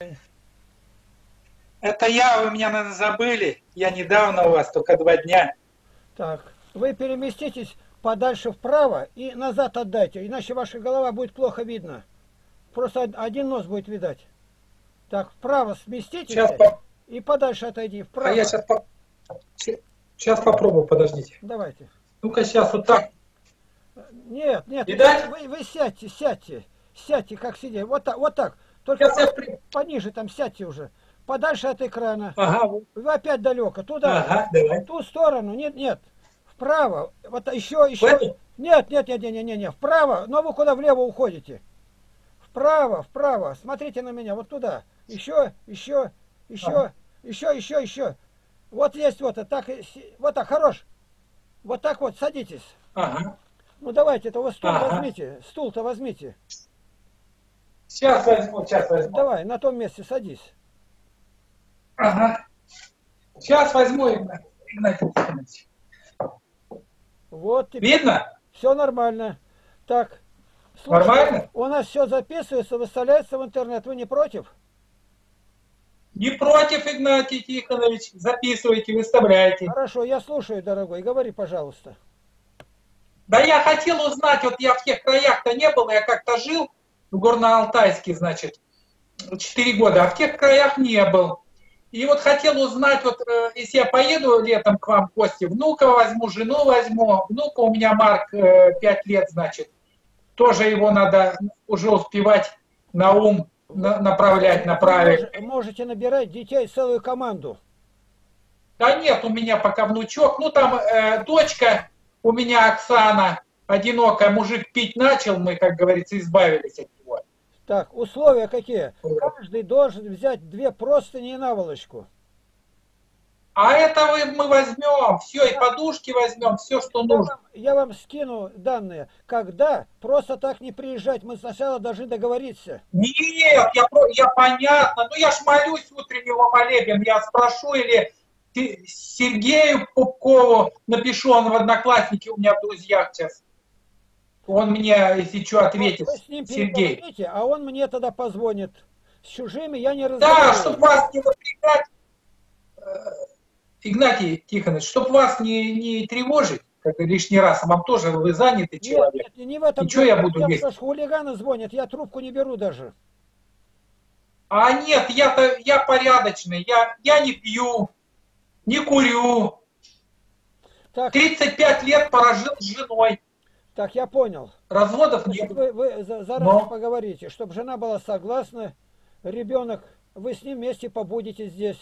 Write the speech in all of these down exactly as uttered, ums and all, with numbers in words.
Это я, вы меня, наверное, забыли. Я недавно у вас, только два дня. Так, вы переместитесь подальше вправо и назад отдайте, иначе ваша голова будет плохо видно. Просто один нос будет видать. Так, вправо сместитесь Сейчас, по... и подальше отойди, а я вправо. сейчас, по... сейчас попробую, подождите. Давайте. Ну-ка, сейчас вот так. Нет, нет, Видать? вы, вы сядьте, сядьте, сядьте, как сидеть. Вот так, вот так. Только Сейчас я... при- пониже там сядьте уже. Подальше от экрана. Ага, вот. Вы опять далеко. Туда же. Ага, давай. В ту сторону. Нет, нет. Вправо. Вот еще, В еще. эту? Нет, нет, нет, нет, нет, нет, нет. Вправо. Но вы куда влево уходите? Вправо, вправо. Смотрите на меня. Вот туда. Еще, еще, Ага. еще, еще, еще, еще. Вот есть вот. Так, вот так, хорош. Вот так вот, садитесь. Ага. Ну давайте, это вы стул Ага. возьмите. Стул-то возьмите. Сейчас возьму, сейчас возьму. Давай, на том месте садись. Ага. Сейчас возьму, Игнатий, Игнатий Тихонович. Вот теперь Видно? все нормально. Так, слушай, Нормально? у нас все записывается, выставляется в интернет. Вы не против? Не против, Игнатий Тихонович. Записывайте, выставляйте. Хорошо, я слушаю, дорогой. Говори, пожалуйста. Да я хотел узнать, вот я в тех краях-то не был, я как-то жил в Горно-Алтайске, значит, четыре года, а в тех краях не был. И вот хотел узнать, вот э, если я поеду летом к вам в гости, внука возьму, жену возьму, внука у меня Марк, э, пять лет, значит, тоже его надо уже успевать на ум на, направлять, направить. Вы можете набирать детей целую команду. Да нет, у меня пока внучок, ну там э, дочка у меня Оксана, одинокая, мужик пить начал, мы, как говорится, избавились от него. Так, условия какие? Каждый должен взять две простыни и наволочку. А это вы, мы возьмем, все, и подушки возьмем, все, что Я нужно. вам, я вам скину данные. Когда? Просто так не приезжать. Мы сначала должны договориться. Нет, я, про- я понятно, ну я ж молюсь утреннего молебен, я спрошу или Се- Сергею Пупкову напишу, он в Одноклассники у меня в друзьях сейчас. Он мне, если что, ответит, Вы с ним Сергей. переговорите, а он мне тогда позвонит. С чужими я не Да, чтобы разговариваю. вас не напрягать, э, Игнатий Тихонович, чтобы вас не, не тревожить, как лишний раз, вам тоже, вы занятый Нет, человек. нет, не в этом И что я буду дело. есть? Потому что хулиганы звонят, я трубку не беру даже. А нет, я-то, я порядочный, я, я не пью, не курю. Так, тридцать пять лет прожил с женой. так, я понял. Разводов Значит, нет. вы, вы за- заранее Но, поговорите, чтобы жена была согласна, ребенок, вы с ним вместе побудете здесь.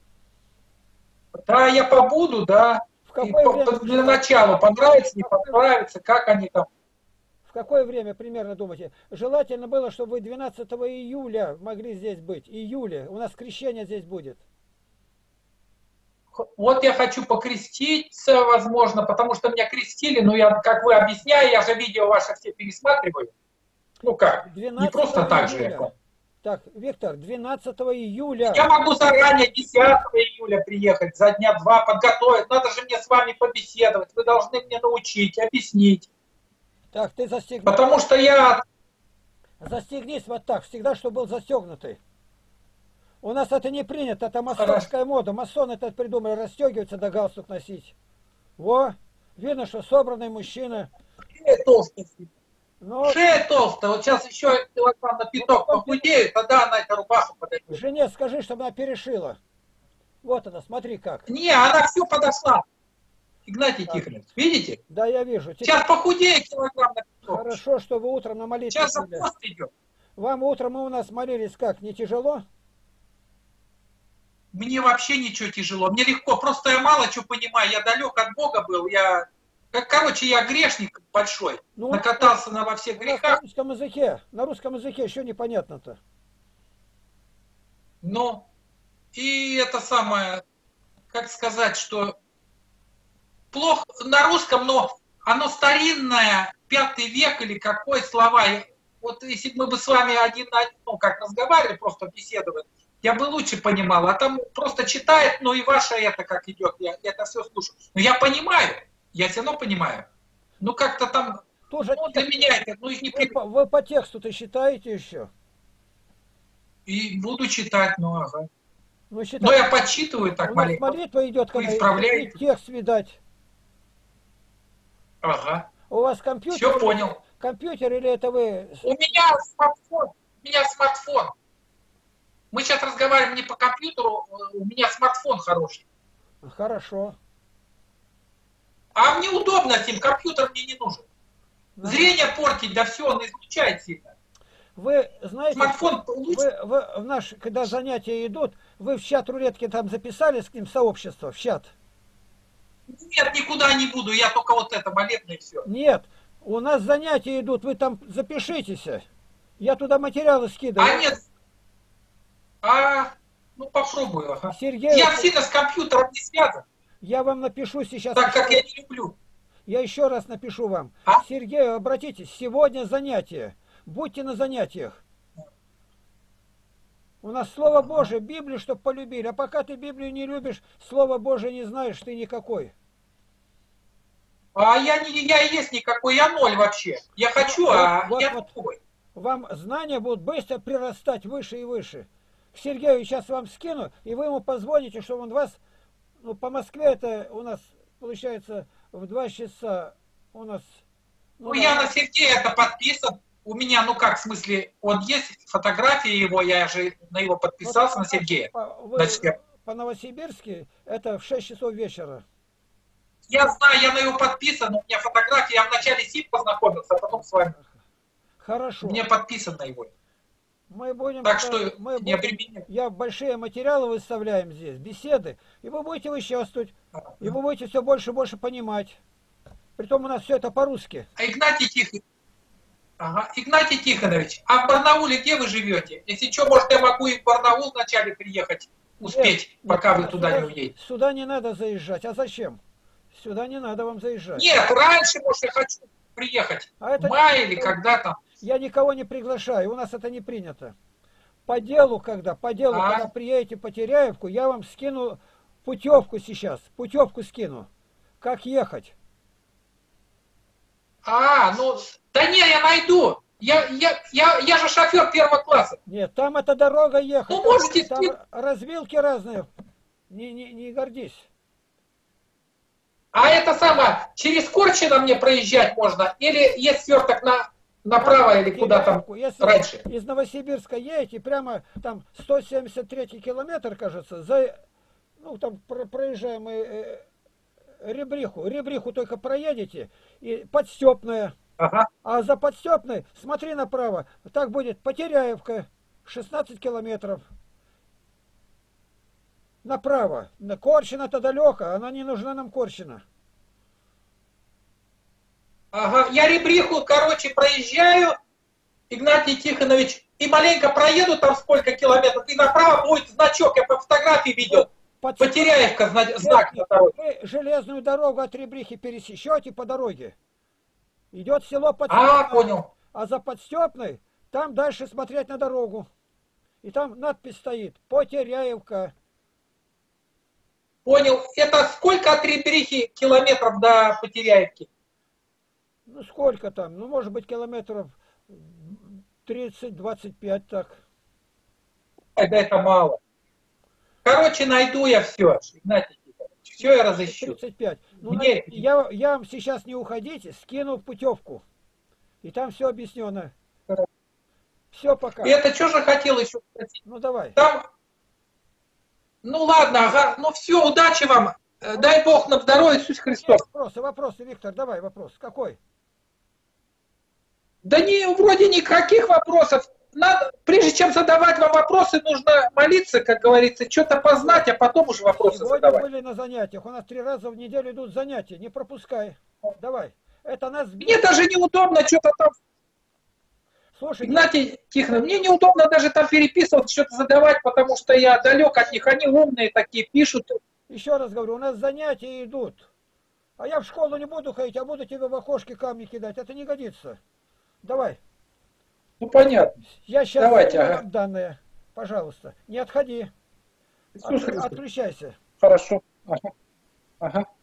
да, я побуду, да. В И какое по- время, по- для начала, понравится, не в какое, понравится, как они там. в какое время примерно думаете? Желательно было, чтобы вы двенадцатого июля могли здесь быть. Июля. У нас крещение здесь будет. Вот я хочу покреститься, возможно, потому что меня крестили, но я, как вы объясняю, я же видео ваши все пересматриваю. Ну как, не просто двенадцатого так же я. июля. Так, Виктор, двенадцатого июля. Я могу заранее десятого июля приехать, за дня два подготовить. Надо же мне с вами побеседовать. Вы должны мне научить, объяснить. Так, ты застегни, Потому что я... застегнись вот так, всегда, чтобы был застегнутый. У нас это не принято, это Хорошо. масонская мода. Масоны это придумали, расстегиваться да галстук носить. Во, видно, что собранный мужчина. Шея толстая. Но Шея толстая. Вот сейчас еще килограмм на пяток похудею, тогда она эта рубаха подойдет. жене скажи, чтобы она перешила. Вот она, смотри как. Не, она все подошла. Игнатий Тихонович, видите? Да, я вижу. Теперь Сейчас похудею килограмм на пяток. хорошо, что вы утром на молитве Сейчас же были. пост идет. Вам утром мы у нас молились как, не тяжело? Мне вообще ничего тяжело. Мне легко. Просто я мало что понимаю. Я далек от Бога был. Я, как, короче, я грешник большой. Ну, Накатался на во всех у нас на грехах. русском языке, на русском языке еще непонятно-то. Ну, и это самое, как сказать, что плохо на русском, но оно старинное, пятый век или какой слова. И вот если бы мы бы с вами один на один, ну, как разговаривали, просто беседовали, я бы лучше понимал. А там просто читает, ну и ваше это как идет, я, я это все слушаю. Но я понимаю, я все равно понимаю. Ну как-то там, Тоже ну для меня это, ну их не вы, при... по, вы по тексту-то считаете еще? И буду читать, ну ага. Ну, Но считай, я подсчитываю у так нас маленько. молитва идет, Вы когда и исправляете. текст видать. Ага. У вас компьютер Все или, понял. компьютер или это вы... У меня смартфон. У меня смартфон. Мы сейчас разговариваем не по компьютеру, у меня смартфон хороший. Хорошо. А мне удобно с ним, компьютер мне не нужен. Ну, Зрение портить, да все, он излучает сильно. вы знаете, Смартфон что лучше. вы, вы в наш, когда занятия идут, вы в чат рулетки там записались к ним сообщество, в чат? Нет, никуда не буду, я только вот это, молебное и все. Нет, у нас занятия идут, вы там запишитесь. Я туда материалы скидываю. А нет, а, ну попробую, ага. Сергей, Я сильно с компьютером не связан, я вам напишу сейчас. так еще как я раз. не люблю. Я еще раз напишу вам. А? Сергей, обратитесь, сегодня занятие. Будьте на занятиях. У нас Слово Божие, Библию, чтобы полюбили. А пока ты Библию не любишь, Слово Божие не знаешь, ты никакой. А я не, я и есть никакой, я ноль вообще. Я хочу, Вот, а вот, я вот. такой. Вам знания будут быстро прирастать выше и выше. К Сергею сейчас вам скину, и вы ему позвоните, чтобы он вас... Ну, по Москве это у нас, получается, в два часа у нас... Ну, я да, на Сергея это подписан. У меня, ну как, в смысле, он есть, фотографии его, я же на его подписался, вот, на Сергея. По, вы, Значит, я, по Новосибирске это в шесть часов вечера. я знаю, я на его подписан, у меня фотографии, я вначале с ним познакомился, а потом с вами. Хорошо. Мне подписан на его. Мы будем, Так тогда- что мы не будем, обременяй. я большие материалы выставляем здесь, беседы, и вы будете участвовать, и вы будете все больше и больше понимать. Притом у нас все это по-русски. А Игнатий Тихонович, ага. Игнатий Тихонович, а в Барнауле где вы живете? Если что, может, я могу и в Барнаул вначале приехать, успеть, Нет, пока нет, вы туда сюда, не уедете. Сюда не надо заезжать. А зачем? Сюда не надо вам заезжать. Нет, раньше, может, я хочу приехать. А это в мае не- или когда там. Я никого не приглашаю, у нас это не принято. По делу, когда, по делу, А? когда приедете по Теряевку, я вам скину путевку сейчас, путевку скину. Как ехать? А, ну, да не, я найду. Я, я, я, я же шофер первого класса. Нет, там это дорога ехать. Ну, там, можете там скинуть. развилки разные. Не, не, не гордись. А это самое, через Корчино мне проезжать можно? Или есть сверток на, направо или куда там Теряевку. Если раньше? из Новосибирска едете, прямо там сто семьдесят третий километр, кажется, за, ну там про- проезжаем мы э, Ребриху. Ребриху только проедете, и Подстепная. Ага. А за Подстепной, смотри направо, так будет Потеряевка, шестнадцать километров. Направо. На Корчина-то далеко, она не нужна нам Корчина. Ага. Я Ребриху, короче, проезжаю, Игнатий Тихонович, и маленько проеду там сколько километров, и направо будет значок, я по фотографии видел. Под- Потеряевка, зна- знак на дороге. Вы железную дорогу от Ребрихи пересечете по дороге. Идет село Подстепное. А, понял. А за Подстепной, там дальше смотреть на дорогу. И там надпись стоит «Потеряевка». Понял. Это сколько от Ребрихи километров до Потеряевки? Ну сколько там? Ну может быть километров тридцать-двадцать пять так. Ай, да это мало. Короче, найду я все, Игнатий Тихонович. Все я разыщу. тридцать пять. Ну, Мне- на- я, я вам сейчас не уходите, скину путевку. И там все объяснено. Хорошо. Все пока. И это что же хотел еще спросить? Ну давай. Там, ну ладно, ага, ну все, удачи вам. Э, Дай Бог нам здоровья, Иисус Христос. Вопросы, вопросы, Виктор, давай вопрос. Какой? Да не, вроде никаких вопросов. Надо, прежде чем задавать вам вопросы, нужно молиться, как говорится, что-то познать, а потом уже вопросы Сегодня задавать. были на занятиях. У нас три раза в неделю идут занятия. Не пропускай. Давай. Это нас... Мне даже неудобно что-то там, Слушай, Игнатий Тихонович, мне неудобно даже там переписывать, что-то задавать, потому что я далек от них, они умные такие, пишут. еще раз говорю, у нас занятия идут. А я в школу не буду ходить, а буду тебе в окошке камни кидать. Это не годится. Давай. Ну понятно. Я сейчас Давайте, ага. данные. Пожалуйста. Не отходи. Иисус От- Христос. отключайся. Хорошо. Ага. Ага.